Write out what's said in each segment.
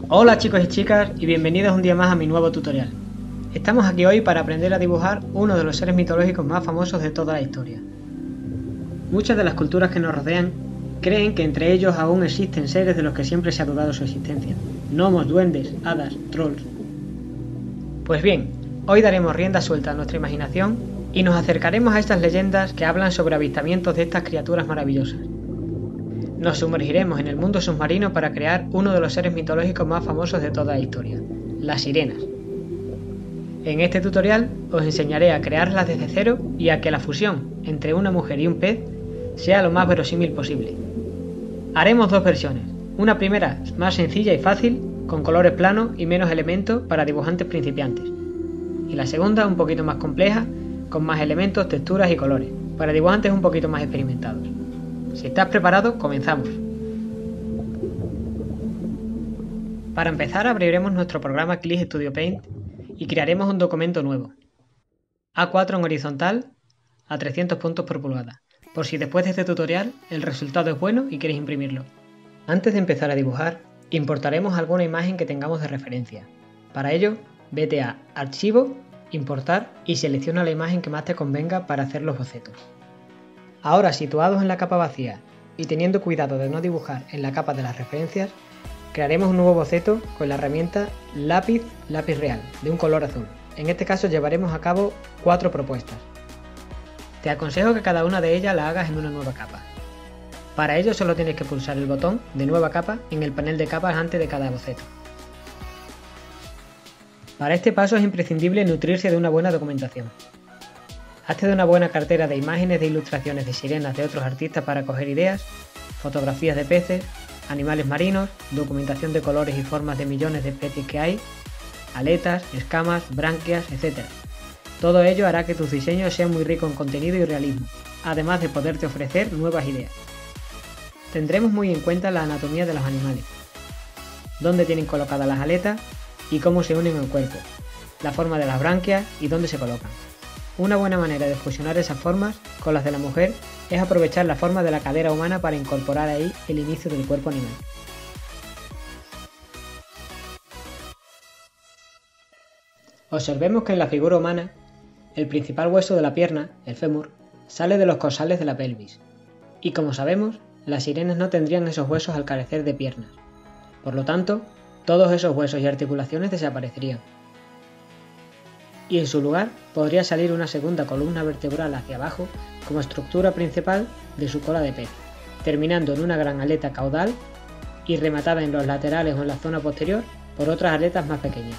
Hola chicos y chicas y bienvenidos un día más a mi nuevo tutorial. Estamos aquí hoy para aprender a dibujar uno de los seres mitológicos más famosos de toda la historia. Muchas de las culturas que nos rodean creen que entre ellos aún existen seres de los que siempre se ha dudado su existencia. Gnomos, duendes, hadas, trolls. Pues bien, hoy daremos rienda suelta a nuestra imaginación y nos acercaremos a estas leyendas que hablan sobre avistamientos de estas criaturas maravillosas. Nos sumergiremos en el mundo submarino para crear uno de los seres mitológicos más famosos de toda la historia, las sirenas. En este tutorial os enseñaré a crearlas desde cero y a que la fusión entre una mujer y un pez sea lo más verosímil posible. Haremos dos versiones, una primera más sencilla y fácil, con colores planos y menos elementos para dibujantes principiantes, y la segunda un poquito más compleja, con más elementos, texturas y colores, para dibujantes un poquito más experimentados. Si estás preparado, comenzamos. Para empezar abriremos nuestro programa Click Studio Paint y crearemos un documento nuevo. A4 en horizontal a 300 puntos por pulgada, por si después de este tutorial el resultado es bueno y queréis imprimirlo. Antes de empezar a dibujar, importaremos alguna imagen que tengamos de referencia. Para ello, vete a Archivo, Importar y selecciona la imagen que más te convenga para hacer los bocetos. Ahora, situados en la capa vacía y teniendo cuidado de no dibujar en la capa de las referencias, crearemos un nuevo boceto con la herramienta lápiz real, de un color azul. En este caso llevaremos a cabo 4 propuestas. Te aconsejo que cada una de ellas la hagas en una nueva capa. Para ello solo tienes que pulsar el botón de nueva capa en el panel de capas antes de cada boceto. Para este paso es imprescindible nutrirse de una buena documentación. Hazte de una buena cartera de imágenes de ilustraciones de sirenas de otros artistas para coger ideas, fotografías de peces, animales marinos, documentación de colores y formas de millones de especies que hay, aletas, escamas, branquias, etc. Todo ello hará que tus diseños sean muy ricos en contenido y realismo, además de poderte ofrecer nuevas ideas. Tendremos muy en cuenta la anatomía de los animales, dónde tienen colocadas las aletas y cómo se unen al cuerpo, la forma de las branquias y dónde se colocan. Una buena manera de fusionar esas formas con las de la mujer es aprovechar la forma de la cadera humana para incorporar ahí el inicio del cuerpo animal. Observemos que en la figura humana, el principal hueso de la pierna, el fémur, sale de los corsales de la pelvis, y como sabemos, las sirenas no tendrían esos huesos al carecer de piernas. Por lo tanto, todos esos huesos y articulaciones desaparecerían. Y en su lugar podría salir una segunda columna vertebral hacia abajo como estructura principal de su cola de pez, terminando en una gran aleta caudal y rematada en los laterales o en la zona posterior por otras aletas más pequeñas.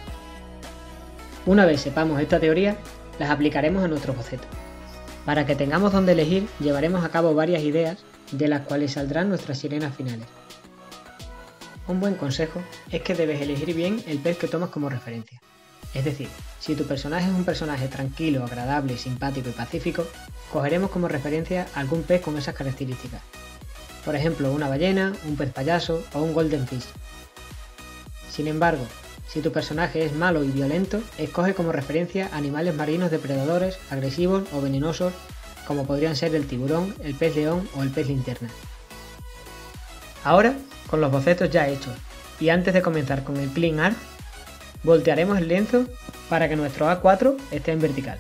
Una vez sepamos esta teoría, las aplicaremos a nuestro boceto. Para que tengamos donde elegir, llevaremos a cabo varias ideas de las cuales saldrán nuestras sirenas finales. Un buen consejo es que debes elegir bien el pez que tomas como referencia. Es decir, si tu personaje es un personaje tranquilo, agradable, simpático y pacífico, cogeremos como referencia algún pez con esas características. Por ejemplo, una ballena, un pez payaso o un golden fish. Sin embargo, si tu personaje es malo y violento, escoge como referencia animales marinos depredadores, agresivos o venenosos, como podrían ser el tiburón, el pez león o el pez linterna. Ahora, con los bocetos ya hechos, y antes de comenzar con el Clean Art, voltearemos el lienzo para que nuestro A4 esté en vertical.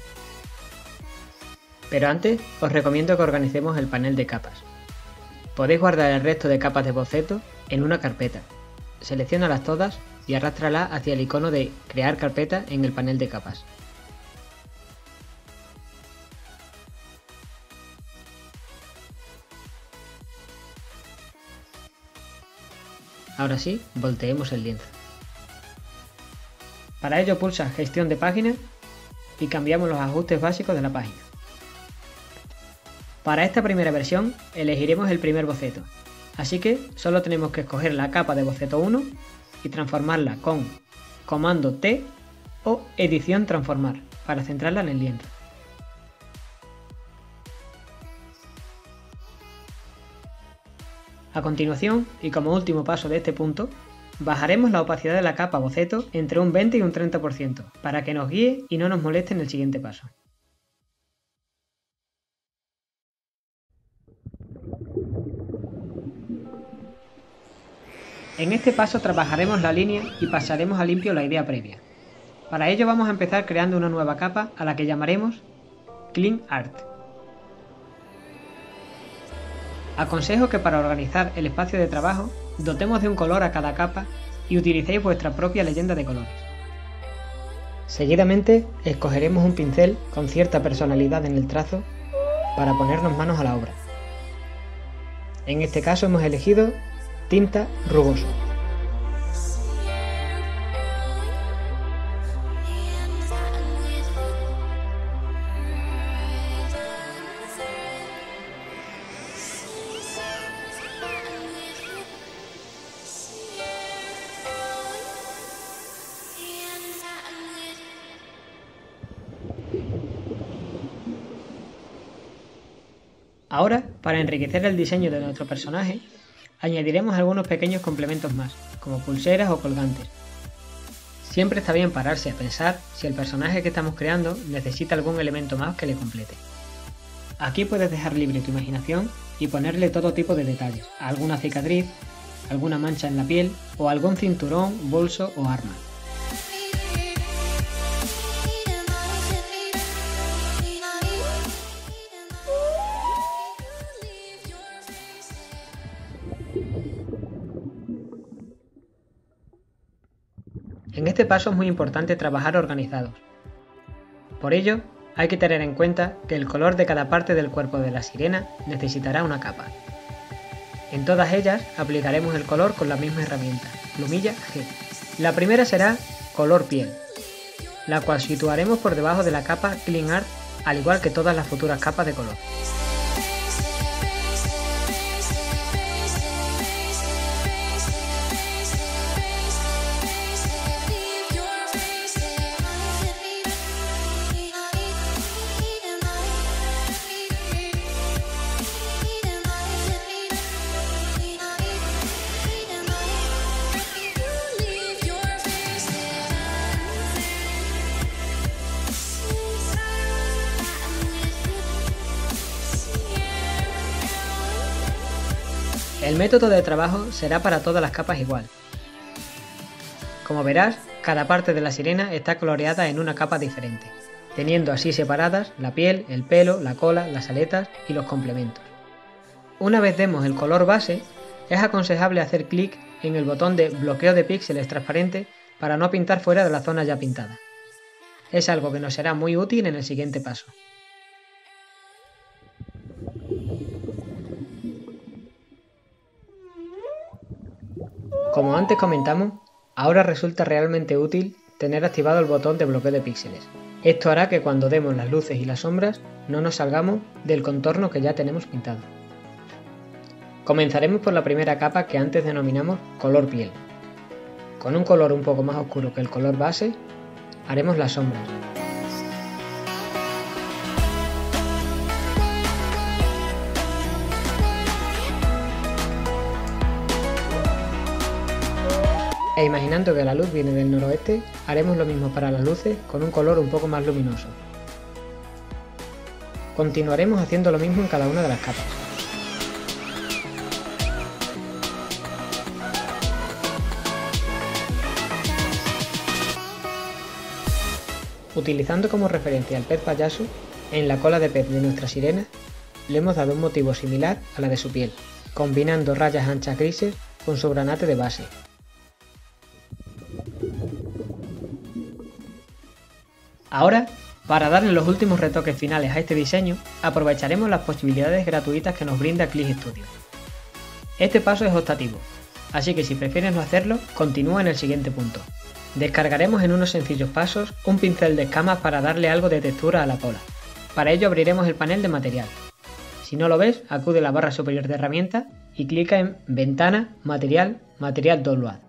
Pero antes, os recomiendo que organicemos el panel de capas. Podéis guardar el resto de capas de boceto en una carpeta. Selecciónalas todas y arrástralas hacia el icono de Crear carpeta en el panel de capas. Ahora sí, volteemos el lienzo. Para ello pulsa Gestión de página y cambiamos los ajustes básicos de la página. Para esta primera versión elegiremos el primer boceto, así que solo tenemos que escoger la capa de boceto 1 y transformarla con Comando T o Edición Transformar para centrarla en el lienzo. A continuación, y como último paso de este punto, bajaremos la opacidad de la capa boceto entre un 20 y un 30% para que nos guíe y no nos moleste en el siguiente paso. En este paso trabajaremos la línea y pasaremos a limpio la idea previa. Para ello vamos a empezar creando una nueva capa a la que llamaremos Clean Art. Aconsejo que para organizar el espacio de trabajo dotemos de un color a cada capa y utilicéis vuestra propia leyenda de colores. Seguidamente escogeremos un pincel con cierta personalidad en el trazo para ponernos manos a la obra. En este caso hemos elegido tinta rugoso. Ahora, para enriquecer el diseño de nuestro personaje, añadiremos algunos pequeños complementos más, como pulseras o colgantes. Siempre está bien pararse a pensar si el personaje que estamos creando necesita algún elemento más que le complete. Aquí puedes dejar libre tu imaginación y ponerle todo tipo de detalles, alguna cicatriz, alguna mancha en la piel o algún cinturón, bolso o arma. En este paso es muy importante trabajar organizados. Por ello, hay que tener en cuenta que el color de cada parte del cuerpo de la sirena necesitará una capa. En todas ellas aplicaremos el color con la misma herramienta, plumilla G. La primera será color piel, la cual situaremos por debajo de la capa Clean Art, al igual que todas las futuras capas de color. El método de trabajo será para todas las capas igual. Como verás, cada parte de la sirena está coloreada en una capa diferente, teniendo así separadas la piel, el pelo, la cola, las aletas y los complementos. Una vez demos el color base, es aconsejable hacer clic en el botón de bloqueo de píxeles transparente para no pintar fuera de la zona ya pintada. Es algo que nos será muy útil en el siguiente paso. Como antes comentamos, ahora resulta realmente útil tener activado el botón de bloqueo de píxeles. Esto hará que cuando demos las luces y las sombras no nos salgamos del contorno que ya tenemos pintado. Comenzaremos por la primera capa que antes denominamos color piel. Con un color un poco más oscuro que el color base, haremos las sombras. E imaginando que la luz viene del noroeste, haremos lo mismo para las luces con un color un poco más luminoso. Continuaremos haciendo lo mismo en cada una de las capas. Utilizando como referencia al pez payaso, en la cola de pez de nuestra sirena le hemos dado un motivo similar a la de su piel, combinando rayas anchas grises con su granate de base. Ahora, para darle los últimos retoques finales a este diseño, aprovecharemos las posibilidades gratuitas que nos brinda Click Studio. Este paso es optativo, así que si prefieres no hacerlo, continúa en el siguiente punto. Descargaremos en unos sencillos pasos un pincel de escamas para darle algo de textura a la cola. Para ello abriremos el panel de material. Si no lo ves, acude a la barra superior de herramientas y clica en Ventana, Material, Material Download.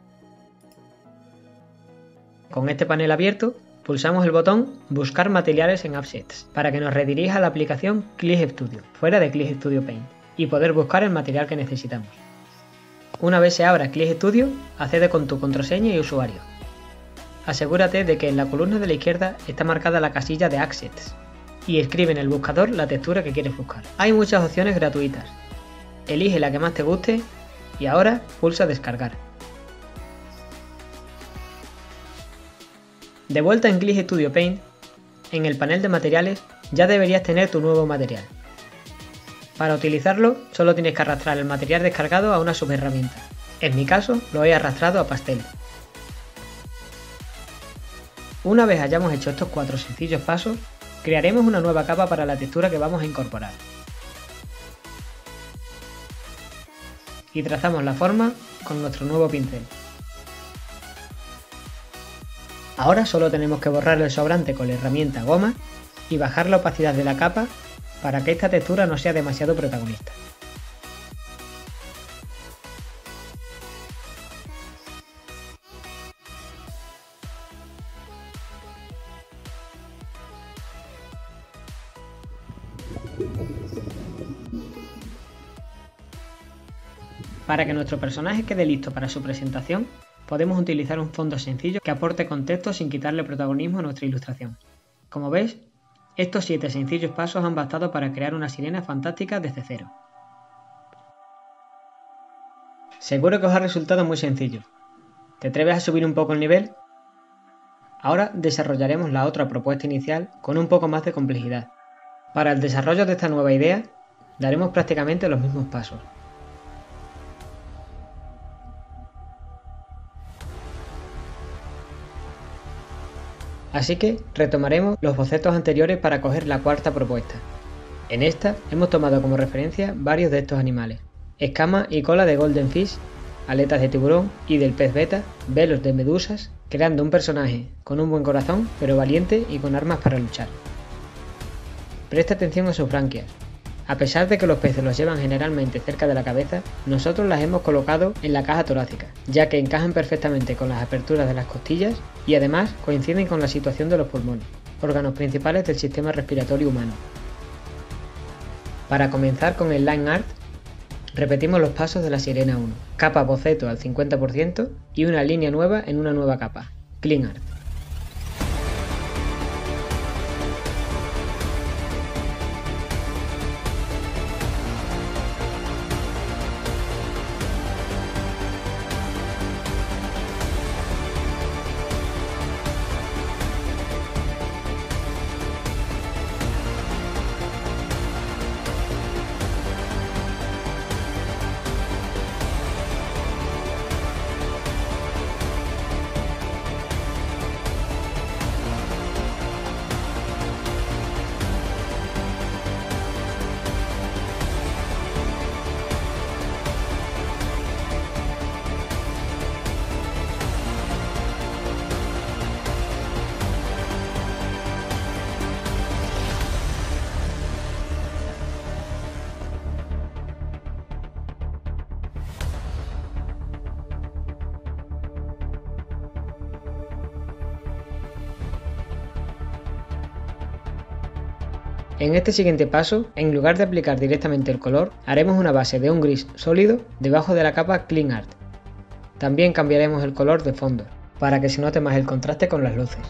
Con este panel abierto, pulsamos el botón Buscar materiales en Assets para que nos redirija a la aplicación Click Studio, fuera de Click Studio Paint, y poder buscar el material que necesitamos. Una vez se abra Click Studio, accede con tu contraseña y usuario. Asegúrate de que en la columna de la izquierda está marcada la casilla de Assets y escribe en el buscador la textura que quieres buscar. Hay muchas opciones gratuitas. Elige la que más te guste y ahora pulsa Descargar. De vuelta en Glyph Studio Paint, en el panel de materiales ya deberías tener tu nuevo material. Para utilizarlo solo tienes que arrastrar el material descargado a una subherramienta. En mi caso lo he arrastrado a pastel. Una vez hayamos hecho estos 4 sencillos pasos, crearemos una nueva capa para la textura que vamos a incorporar. Y trazamos la forma con nuestro nuevo pincel. Ahora solo tenemos que borrar el sobrante con la herramienta goma y bajar la opacidad de la capa para que esta textura no sea demasiado protagonista. Para que nuestro personaje quede listo para su presentación, podemos utilizar un fondo sencillo que aporte contexto sin quitarle protagonismo a nuestra ilustración. Como veis, estos 7 sencillos pasos han bastado para crear una sirena fantástica desde cero. Seguro que os ha resultado muy sencillo. ¿Te atreves a subir un poco el nivel? Ahora desarrollaremos la otra propuesta inicial con un poco más de complejidad. Para el desarrollo de esta nueva idea, daremos prácticamente los mismos pasos. Así que retomaremos los bocetos anteriores para coger la cuarta propuesta. En esta hemos tomado como referencia varios de estos animales: escamas y cola de Golden Fish, aletas de tiburón y del pez beta, velos de medusas, creando un personaje con un buen corazón pero valiente y con armas para luchar. Presta atención a sus branquias. A pesar de que los peces los llevan generalmente cerca de la cabeza, nosotros las hemos colocado en la caja torácica, ya que encajan perfectamente con las aperturas de las costillas y además coinciden con la situación de los pulmones, órganos principales del sistema respiratorio humano. Para comenzar con el Line Art, repetimos los pasos de la Sirena 1, capa boceto al 50% y una línea nueva en una nueva capa, Clean Art. En este siguiente paso, en lugar de aplicar directamente el color, haremos una base de un gris sólido debajo de la capa Clean Art. También cambiaremos el color de fondo, para que se note más el contraste con las luces.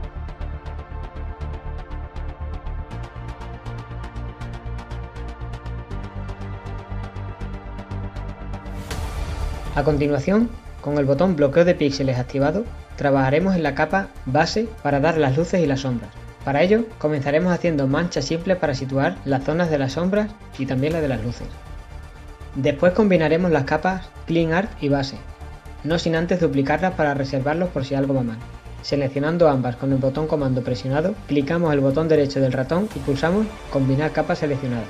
A continuación, con el botón bloqueo de píxeles activado, trabajaremos en la capa base para dar las luces y las sombras. Para ello, comenzaremos haciendo manchas simples para situar las zonas de las sombras y también las de las luces. Después combinaremos las capas Clean Art y base, no sin antes duplicarlas para reservarlos por si algo va mal. Seleccionando ambas con el botón comando presionado, clicamos el botón derecho del ratón y pulsamos Combinar capas seleccionadas.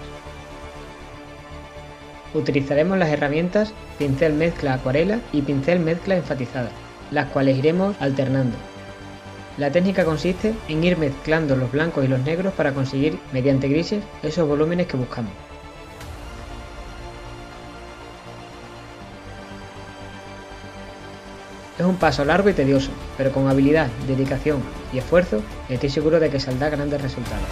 Utilizaremos las herramientas Pincel Mezcla Acuarela y Pincel Mezcla Enfatizada, las cuales iremos alternando. La técnica consiste en ir mezclando los blancos y los negros para conseguir, mediante grises, esos volúmenes que buscamos. Es un paso largo y tedioso, pero con habilidad, dedicación y esfuerzo estoy seguro de que saldrá grandes resultados.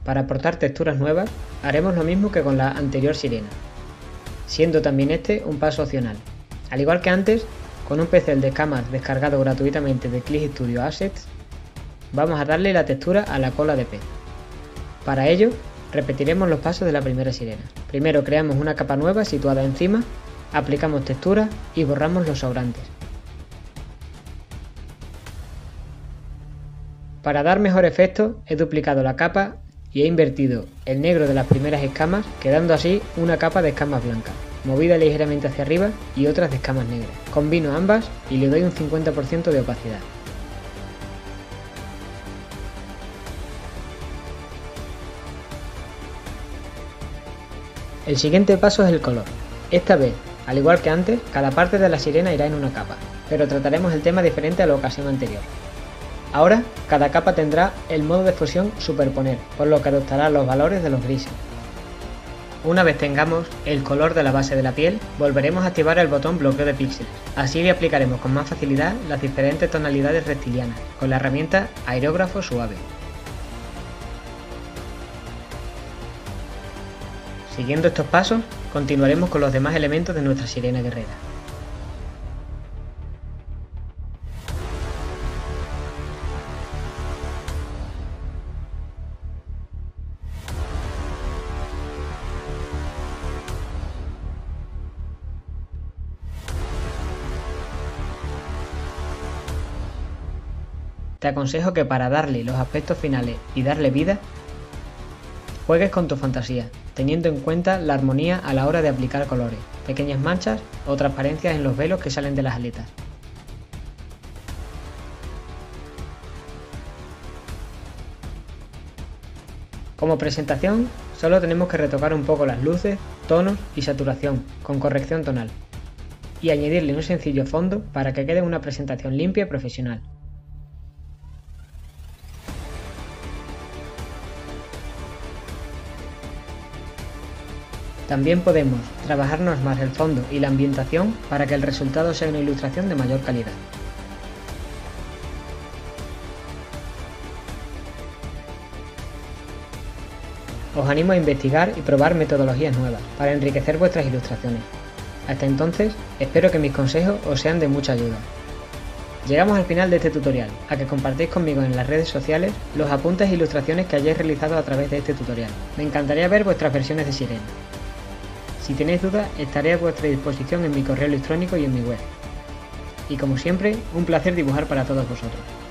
Para aportar texturas nuevas, haremos lo mismo que con la anterior sirena, siendo también este un paso opcional. Al igual que antes, con un pincel de escamas descargado gratuitamente de Click Studio Assets, vamos a darle la textura a la cola de pez. Para ello, repetiremos los pasos de la primera sirena. Primero creamos una capa nueva situada encima, aplicamos textura y borramos los sobrantes. Para dar mejor efecto, he duplicado la capa y he invertido el negro de las primeras escamas, quedando así una capa de escamas blancas, movida ligeramente hacia arriba y otras de escamas negras. Combino ambas y le doy un 50% de opacidad. El siguiente paso es el color. Esta vez, al igual que antes, cada parte de la sirena irá en una capa, pero trataremos el tema diferente a la ocasión anterior. Ahora, cada capa tendrá el modo de fusión superponer, por lo que adoptará los valores de los grises. Una vez tengamos el color de la base de la piel, volveremos a activar el botón bloqueo de píxeles. Así le aplicaremos con más facilidad las diferentes tonalidades reptilianas, con la herramienta aerógrafo suave. Siguiendo estos pasos, continuaremos con los demás elementos de nuestra sirena guerrera. Te aconsejo que para darle los aspectos finales y darle vida, juegues con tu fantasía, teniendo en cuenta la armonía a la hora de aplicar colores, pequeñas manchas o transparencias en los velos que salen de las aletas. Como presentación, solo tenemos que retocar un poco las luces, tonos y saturación con corrección tonal, y añadirle un sencillo fondo para que quede una presentación limpia y profesional. También podemos trabajarnos más el fondo y la ambientación para que el resultado sea una ilustración de mayor calidad. Os animo a investigar y probar metodologías nuevas para enriquecer vuestras ilustraciones. Hasta entonces, espero que mis consejos os sean de mucha ayuda. Llegamos al final de este tutorial, a que compartáis conmigo en las redes sociales los apuntes e ilustraciones que hayáis realizado a través de este tutorial. Me encantaría ver vuestras versiones de sirena. Si tenéis dudas, estaré a vuestra disposición en mi correo electrónico y en mi web. Y como siempre, un placer dibujar para todos vosotros.